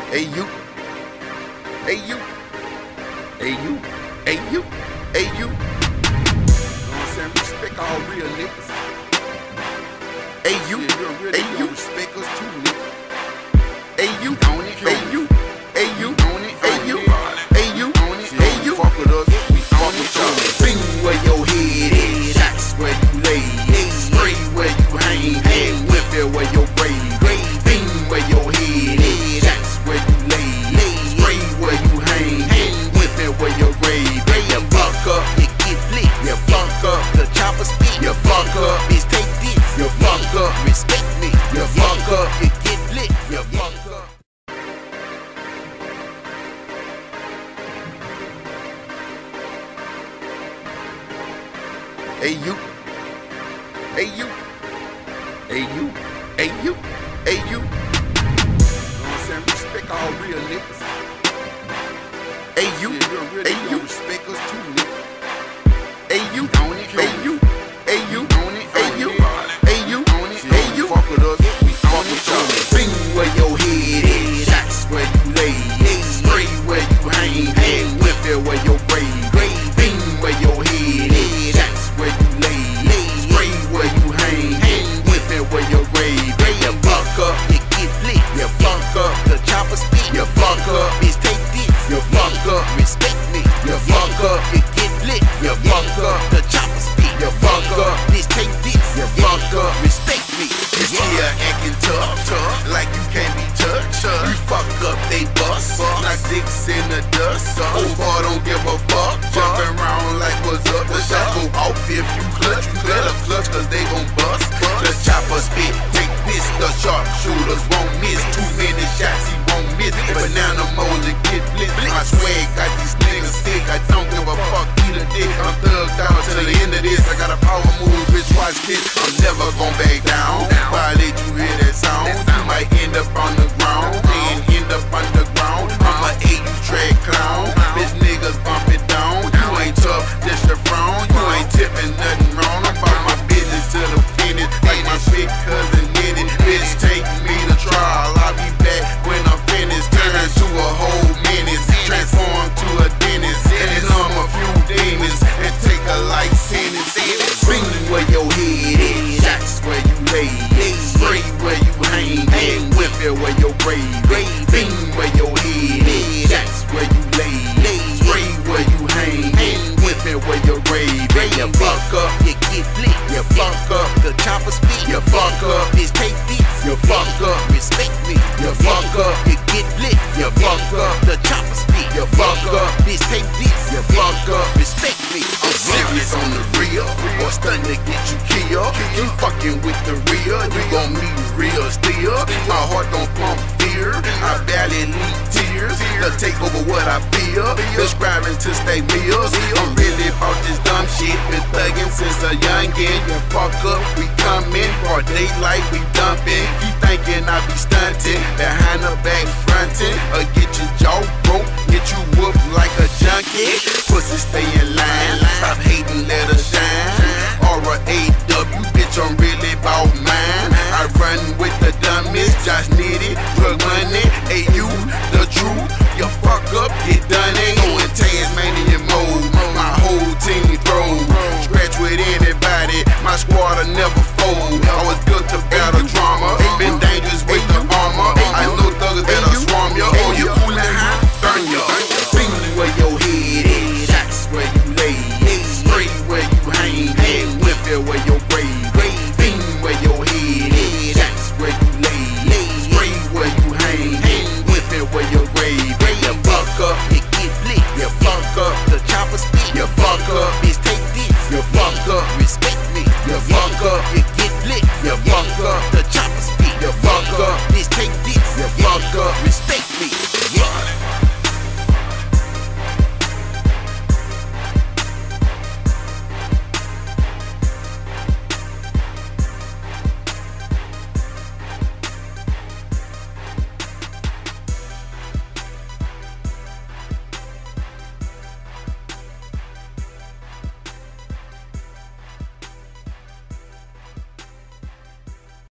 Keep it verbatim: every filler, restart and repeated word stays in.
Hey you, hey you, hey you, hey you, hey you. You know what I'm saying? Respect all real niggas. Hey you, yeah, hey you, respect us too, nigga. Hey you, on it, hey you, hey you, on it, hey you, hey you, on it, hey you. Fuck with us, we fuck with y'all. Bing where your head is, shots where you lay, spray where you hang, hang whip it where your grave. Bing where your head is, shots where you lay, spray where you hang, hang whip it where your grave. You fuck up, you get lit, you fuck up, the chopper spit, you fuck up, bitch take this, you fuck up, respect me, you fuck up, you get lit, you fuck up. Hey you, hey you, hey you, hey you, hey you. You know what I'm saying? Respect all real niggas. Hey you, yeah, hey you, respect us too, nigga. Hey you, on it, hey you, hey you, on it, hey you, hey you, on it, hey you. Fuck with us, we fuck with y'all. Bing where your head is, shots where you lay, spray where you hang, hang whip it where your grave. Bing where your head is, shots where you lay, spray where you hang, hang whip it where your grave. You fuck up, you get lit, you fuck up, the chopper spit, you fuck up, bitch take this, you fuck up, respect me, you fuck up, you get lit, you fuck up, the chopper spit, you fuck up, bitch take this, you fuck up, respect me. You still acting tough, tough, like you can't be touched. You fuck up, they bust, like dicks in the dust. Old boy don't give a fuck, jumping around like what's up. The shot go off if you clutch, you better clutch cause they gon' bust. The chopper spit, take this, the sharpshooters won't miss. Too many shots, he won't miss. Banana mold to get blitzed. My swag got these niggas sick, I don't give a fuck either dick. I'm thugged out to the end of this, I got a power move, bitch, watch this. I'm never gon' back down. Violate, you hear that sound, you might end up on the ground, then end up underground. I'm a A U track clown, bitch niggas bump it down. You ain't tough, just a frown, you ain't tipping nothing wrong. I'm about my business to the finish, like my big cousin did it. Bitch take me to trial, I'll be back when I'm finished. Turn to a whole menace, transform to a dentist, and I'm a few demons, and take a life sentence. Bring where your head is, shots where you lay, spray where you hang, hang whip it where your grave. Bing where your head is, shots where you lay, spray where you hang, hang whip it where your grave. You fuck up, you get lit, you fuck up, the chopper spit, you fuck up, bitch take this, you fuck up, respect me, you fuck up, you get lit, you fuck up, the chopper spit, you fuck up, bitch take this, you fuck up, respect me. I'm serious on the real, or stunning to get you killed. You fucking with the real, you gon' meet real still. My heart don't pump fear, I barely leak tears. To take over what I feel, describing to stay meals. I'm really about this dumb shit, been thugging since a youngin'. You fuck up, we comin', or daylight we dumping. Keep thinking I be stunting, behind the back frontin', or get you